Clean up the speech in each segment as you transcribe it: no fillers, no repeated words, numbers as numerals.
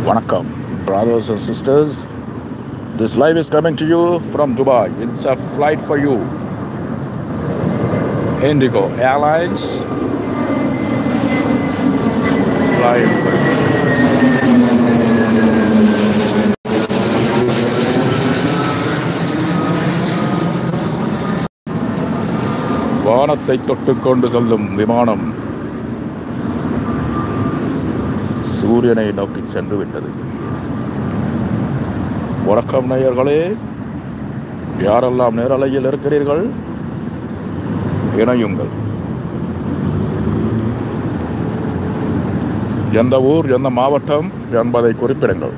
Vanakkam, brothers and sisters. This live is coming to you from Dubai. It's a flight for you. Indigo Airlines. Flying for you. வானத்தை தொட்டுக்கொண்டு செல்லும் விமானம் சூரியனை நோக்கி சென்று விட்டது. வணக்கம் நேயர்களே, யாரெல்லாம் நேரலையில் இருக்கிறீர்கள் இணையுங்கள். எந்த ஊர் எந்த மாவட்டம் என்பதை குறிப்பிடுங்கள்.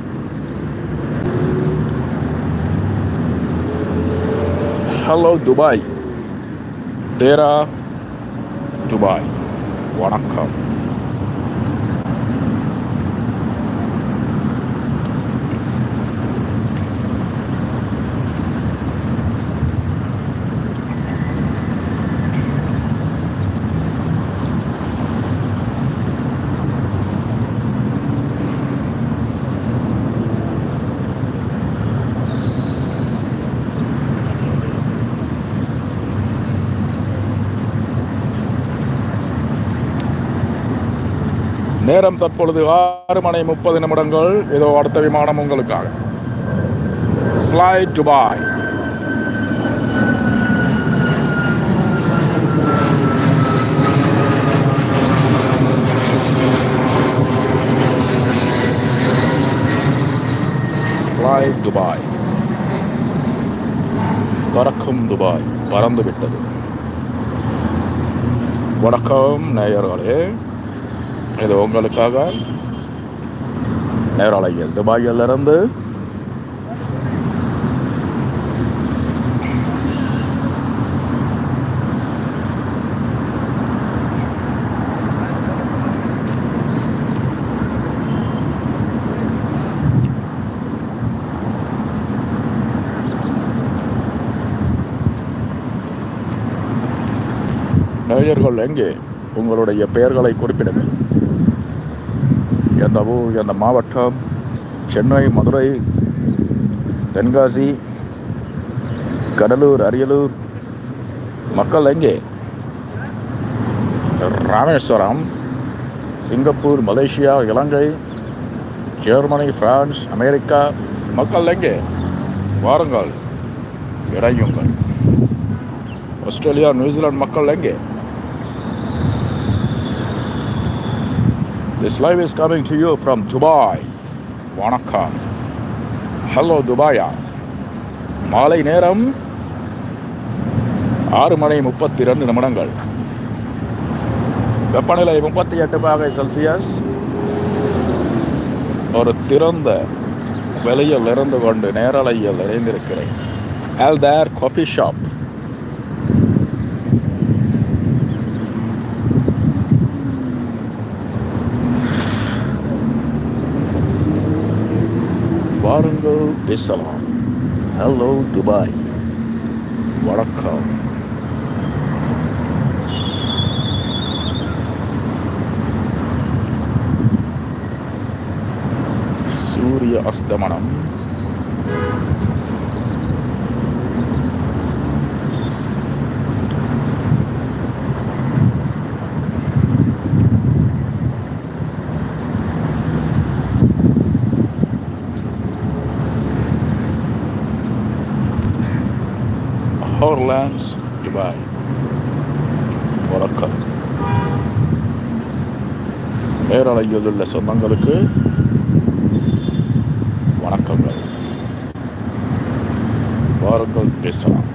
ஹலோ துபாய், தேரா துபாய், வணக்கம். நேரம் தற்பொழுது 6:30. இதோ அடுத்த விமானம் உங்களுக்காக. Fly Dubai. Fly Dubai. பறக்கும் துபாய் பறந்து விட்டது. வணக்கம் நேயர்களே, இது உங்களுக்காக நேரலையில் துபாயிலிருந்து. நேயர்கள் எங்கே? உங்களுடைய பெயர்களை குறிப்பிடுங்கள். எந்த ஊர் எந்த மாவட்டம்? சென்னை, மதுரை, தென்காசி, கடலூர், அரியலூர். மக்கள் எங்கே? Rameswaram, Singapore, Malaysia, Ilangai, Germany, France, America. மக்கள் எங்கே? வாருங்கள், இணையுங்கள். ஆஸ்திரேலியா, நியூசிலாந்து மக்கள் எங்கே? This live is coming to you from Dubai. Vanakkam. Hello Dubai. மாலை நேரம் 6:32. வெப்பநிலை 38°C. ஒரு திறந்த வெளியில் இருந்து கொண்டு நேரலையில் இணைந்திருக்கிறேன். Alder Coffee Shop. வாருங்கள் பேசலாம். ஹலோ துபாய், வணக்கம். சூரிய அஸ்தமனம். Orlands, Dubai. வணக்கம். நேரலையில் உள்ள சொந்தங்களுக்கு வணக்கங்கள். வாருங்கள் பேசலாம்.